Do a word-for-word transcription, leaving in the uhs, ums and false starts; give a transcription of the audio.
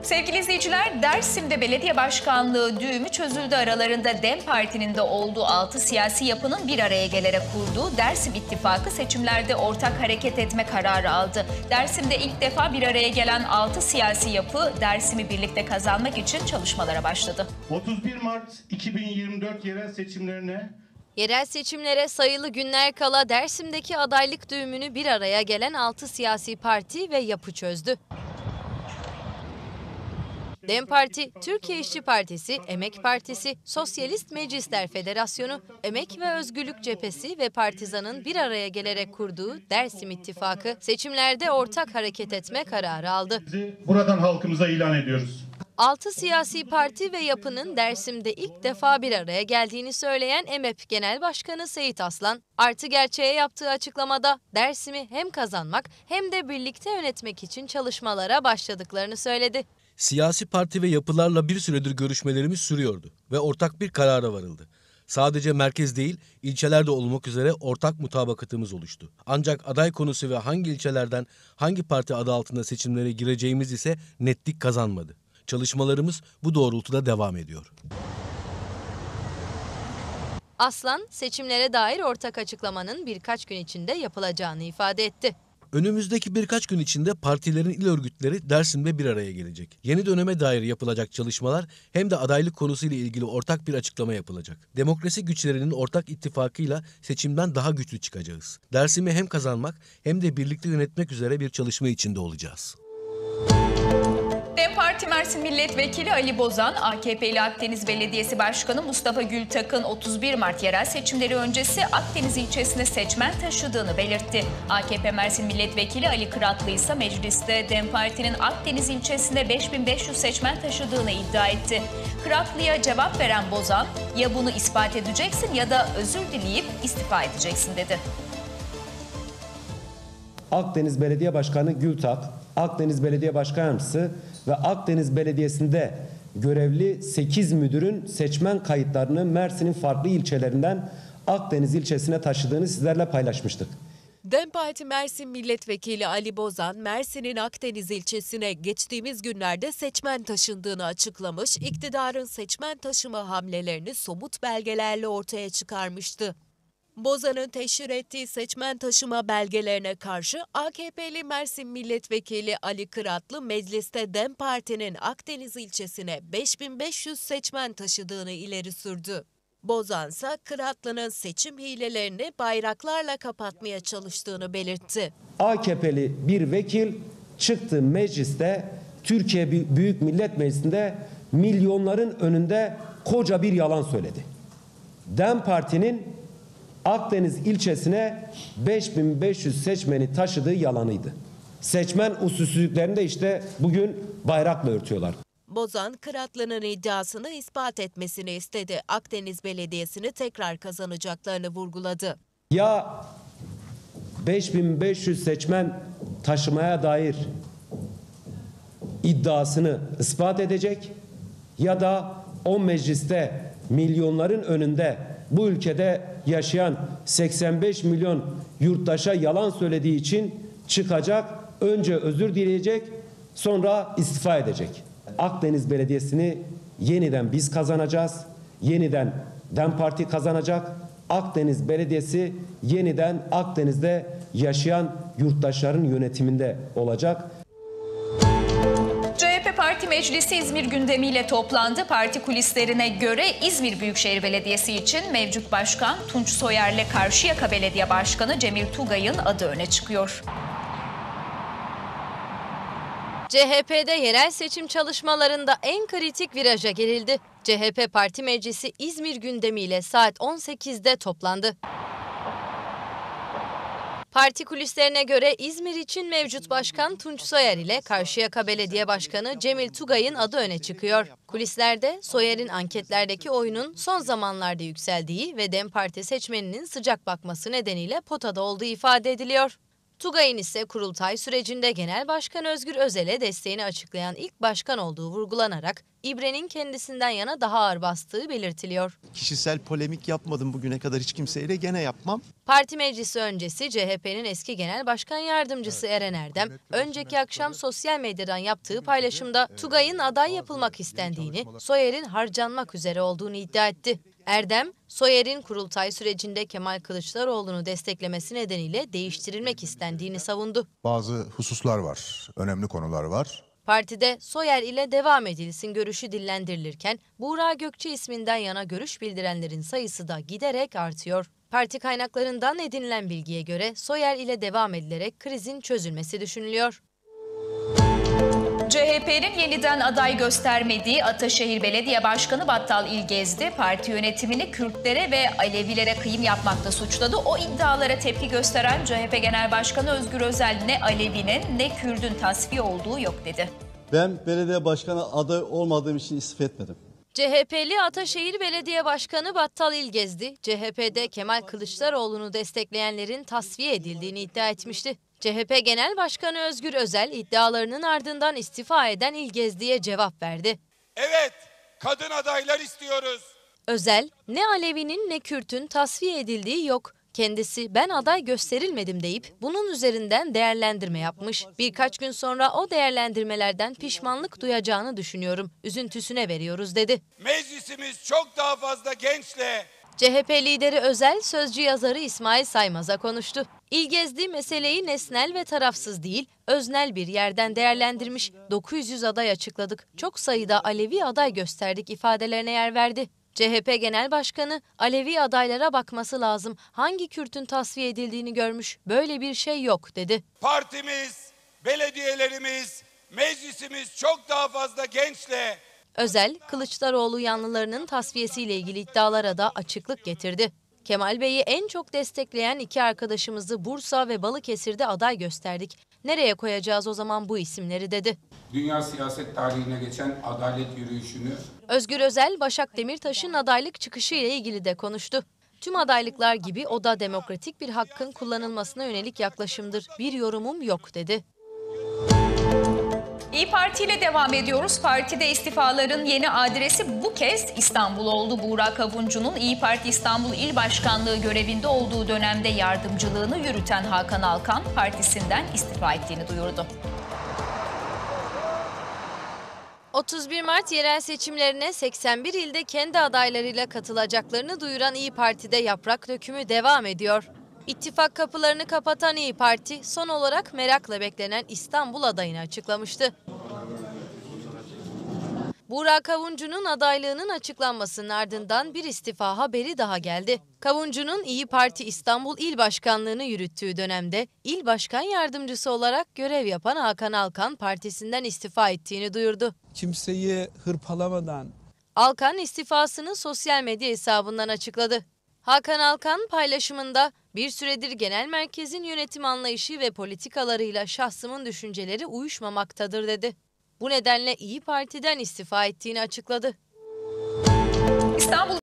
Sevgili izleyiciler, Dersim'de belediye başkanlığı düğümü çözüldü. Aralarında DEM Parti'nin de olduğu altı siyasi yapının bir araya gelerek kurduğu Dersim İttifakı seçimlerde ortak hareket etme kararı aldı. Dersim'de ilk defa bir araya gelen altı siyasi yapı Dersim'i birlikte kazanmak için çalışmalara başladı. otuz bir Mart iki bin yirmi dört yerel seçimlerine Yerel seçimlere sayılı günler kala Dersim'deki adaylık düğümünü bir araya gelen altı siyasi parti ve yapı çözdü. DEM Parti, Türkiye İşçi Partisi, Emek Partisi, Sosyalist Meclisler Federasyonu, Emek ve Özgürlük Cephesi ve Partizan'ın bir araya gelerek kurduğu Dersim İttifakı seçimlerde ortak hareket etme kararı aldı. Buradan halkımıza ilan ediyoruz. Altı siyasi parti ve yapının Dersim'de ilk defa bir araya geldiğini söyleyen E M E P Genel Başkanı Seyit Aslan, Artı Gerçeğe yaptığı açıklamada Dersim'i hem kazanmak hem de birlikte yönetmek için çalışmalara başladıklarını söyledi. Siyasi parti ve yapılarla bir süredir görüşmelerimiz sürüyordu ve ortak bir karara varıldı. Sadece merkez değil, ilçelerde olmak üzere ortak mutabakatımız oluştu. Ancak aday konusu ve hangi ilçelerden hangi parti adı altında seçimlere gireceğimiz ise netlik kazanmadı. Çalışmalarımız bu doğrultuda devam ediyor. Aslan, seçimlere dair ortak açıklamanın birkaç gün içinde yapılacağını ifade etti. Önümüzdeki birkaç gün içinde partilerin il örgütleri Dersim'de bir araya gelecek. Yeni döneme dair yapılacak çalışmalar hem de adaylık konusuyla ilgili ortak bir açıklama yapılacak. Demokrasi güçlerinin ortak ittifakıyla seçimden daha güçlü çıkacağız. Dersim'i hem kazanmak hem de birlikte yönetmek üzere bir çalışma içinde olacağız. DEM Parti Mersin Milletvekili Ali Bozan, A K P'li Akdeniz Belediyesi Başkanı Mustafa Gültak'ın otuz bir Mart yerel seçimleri öncesi Akdeniz ilçesine seçmen taşıdığını belirtti. A K P Mersin Milletvekili Ali Kıratlı ise mecliste DEM Parti'nin Akdeniz ilçesine beş bin beş yüz seçmen taşıdığını iddia etti. Kıratlı'ya cevap veren Bozan, ya bunu ispat edeceksin ya da özür dileyip istifa edeceksin dedi. Akdeniz Belediye Başkanı Gültak, Akdeniz Belediye Başkan Yardımcısı ve Akdeniz Belediyesi'nde görevli sekiz müdürün seçmen kayıtlarını Mersin'in farklı ilçelerinden Akdeniz ilçesine taşıdığını sizlerle paylaşmıştık. DEM Parti Mersin Milletvekili Ali Bozan, Mersin'in Akdeniz ilçesine geçtiğimiz günlerde seçmen taşındığını açıklamış, iktidarın seçmen taşıma hamlelerini somut belgelerle ortaya çıkarmıştı. Bozan'ın teşhir ettiği seçmen taşıma belgelerine karşı A K P'li Mersin Milletvekili Ali Kıratlı mecliste DEM Parti'nin Akdeniz ilçesine beş bin beş yüz seçmen taşıdığını ileri sürdü. Bozan ise Kıratlı'nın seçim hilelerini bayraklarla kapatmaya çalıştığını belirtti. A K P'li bir vekil çıktı mecliste, Türkiye Büyük Millet Meclisi'nde milyonların önünde koca bir yalan söyledi. DEM Parti'nin Akdeniz ilçesine beş bin beş yüz seçmeni taşıdığı yalanıydı. Seçmen usulsüzlüklerini de işte bugün bayrakla örtüyorlar. Bozan, Kıratlı'nın iddiasını ispat etmesini istedi. Akdeniz Belediyesi'ni tekrar kazanacaklarını vurguladı. Ya beş bin beş yüz seçmen taşımaya dair iddiasını ispat edecek ya da o mecliste milyonların önünde bu ülkede yaşayan seksen beş milyon yurttaşa yalan söylediği için çıkacak, önce özür dileyecek, sonra istifa edecek. Akdeniz Belediyesi'ni yeniden biz kazanacağız, yeniden DEM Parti kazanacak, Akdeniz Belediyesi yeniden Akdeniz'de yaşayan yurttaşların yönetiminde olacak. C H P Parti Meclisi İzmir gündemiyle toplandı. Parti kulislerine göre İzmir Büyükşehir Belediyesi için mevcut başkan Tunç Soyer'le Karşıyaka Belediye Başkanı Cemil Tugay'ın adı öne çıkıyor. C H P'de yerel seçim çalışmalarında en kritik viraja girildi. C H P Parti Meclisi İzmir gündemiyle saat on sekizde toplandı. Parti kulislerine göre İzmir için mevcut başkan Tunç Soyer ile Karşıyaka Belediye Başkanı Cemil Tugay'ın adı öne çıkıyor. Kulislerde Soyer'in anketlerdeki oyunun son zamanlarda yükseldiği ve DEM Parti seçmeninin sıcak bakması nedeniyle potada olduğu ifade ediliyor. Tugay'ın ise kurultay sürecinde Genel Başkan Özgür Özel'e desteğini açıklayan ilk başkan olduğu vurgulanarak ibrenin kendisinden yana daha ağır bastığı belirtiliyor. Kişisel polemik yapmadım bugüne kadar hiç kimseyle, gene yapmam. Parti meclisi öncesi C H P'nin eski genel başkan yardımcısı Eren Erdem, önceki akşam sosyal medyadan yaptığı paylaşımda Tugay'ın aday yapılmak istendiğini, Soyer'in harcanmak üzere olduğunu iddia etti. Erdem, Soyer'in kurultay sürecinde Kemal Kılıçdaroğlu'nu desteklemesi nedeniyle değiştirilmek istendiğini savundu. Bazı hususlar var, önemli konular var. Partide Soyer ile devam edilsin görüşü dillendirilirken Buğra Gökçe isminden yana görüş bildirenlerin sayısı da giderek artıyor. Parti kaynaklarından edinilen bilgiye göre Soyer ile devam edilerek krizin çözülmesi düşünülüyor. C H P'nin yeniden aday göstermediği Ataşehir Belediye Başkanı Battal İlgezdi, parti yönetimini Kürtlere ve Alevilere kıyım yapmakla suçladı. O iddialara tepki gösteren C H P Genel Başkanı Özgür Özel ne Alevi'nin ne Kürt'ün tasfiye olduğu yok dedi. Ben belediye başkanı aday olmadığım için istifa etmedim. C H P'li Ataşehir Belediye Başkanı Battal İlgezdi, C H P'de Kemal Kılıçdaroğlu'nu destekleyenlerin tasfiye edildiğini iddia etmişti. C H P Genel Başkanı Özgür Özel iddialarının ardından istifa eden İlgezdi'ye cevap verdi. Evet, kadın adaylar istiyoruz. Özel, ne Alevi'nin ne Kürt'ün tasfiye edildiği yok. Kendisi ben aday gösterilmedim deyip bunun üzerinden değerlendirme yapmış. Birkaç gün sonra o değerlendirmelerden pişmanlık duyacağını düşünüyorum. Üzüntüsüne veriyoruz dedi. Meclisimiz çok daha fazla gençle. C H P lideri Özel, sözcü yazarı İsmail Saymaz'a konuştu. İlgezdi meseleyi nesnel ve tarafsız değil, öznel bir yerden değerlendirmiş. dokuz yüz aday açıkladık, çok sayıda Alevi aday gösterdik ifadelerine yer verdi. C H P Genel Başkanı Alevi adaylara bakması lazım, hangi Kürt'ün tasfiye edildiğini görmüş, böyle bir şey yok dedi. Partimiz, belediyelerimiz, meclisimiz çok daha fazla gençle. Özel, Kılıçdaroğlu yanlılarının tasfiyesiyle ilgili iddialara da açıklık getirdi. Kemal Bey'i en çok destekleyen iki arkadaşımızı Bursa ve Balıkesir'de aday gösterdik. Nereye koyacağız o zaman bu isimleri dedi. Dünya siyaset tarihine geçen adalet yürüyüşünü... Özgür Özel, Başak Demirtaş'ın adaylık çıkışı ile ilgili de konuştu. Tüm adaylıklar gibi o da demokratik bir hakkın kullanılmasına yönelik yaklaşımdır. Bir yorumum yok dedi. İYİ Parti ile devam ediyoruz. Partide istifaların yeni adresi bu kez İstanbul oldu. Buğra Kavuncu'nun İYİ Parti İstanbul İl Başkanlığı görevinde olduğu dönemde yardımcılığını yürüten Hakan Alkan partisinden istifa ettiğini duyurdu. otuz bir Mart yerel seçimlerine seksen bir ilde kendi adaylarıyla katılacaklarını duyuran İYİ Parti'de yaprak dökümü devam ediyor. İttifak kapılarını kapatan İYİ Parti son olarak merakla beklenen İstanbul adayını açıklamıştı. Buğra Kavuncu'nun adaylığının açıklanmasının ardından bir istifa haberi daha geldi. Kavuncu'nun İYİ Parti İstanbul İl Başkanlığı'nı yürüttüğü dönemde İl Başkan Yardımcısı olarak görev yapan Hakan Alkan partisinden istifa ettiğini duyurdu. Kimseyi hırpalamadan. Alkan istifasını sosyal medya hesabından açıkladı. Hakan Alkan paylaşımında bir süredir genel merkezin yönetim anlayışı ve politikalarıyla şahsımın düşünceleri uyuşmamaktadır dedi. Bu nedenle İYİ Parti'den istifa ettiğini açıkladı. İstanbul